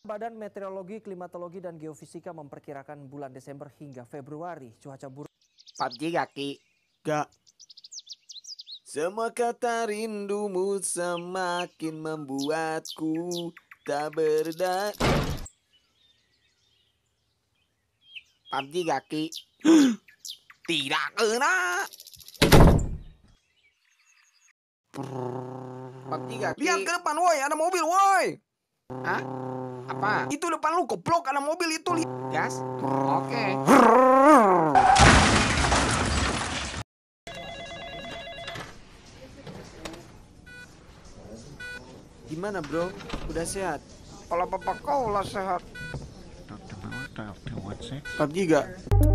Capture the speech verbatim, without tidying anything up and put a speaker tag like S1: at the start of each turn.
S1: Badan Meteorologi, Klimatologi, dan Geofisika memperkirakan bulan Desember hingga Februari cuaca buruk.
S2: P U B G gak, Ki?
S3: Gak. Semua kata rindumu semakin membuatku tak berdaya.
S2: P U B G gak, Ki?
S3: Tidak kena.
S2: P U B G gak, Ki?
S3: Lihat ke depan, woi, ada mobil, woi.
S2: Hah? Apa?
S3: Itu depan lu, goblok, ada mobil itu.
S2: Gas? Oke.
S3: Gimana, bro? Udah sehat?
S2: Kalau papa kau lah sehat.
S3: P U B G gak?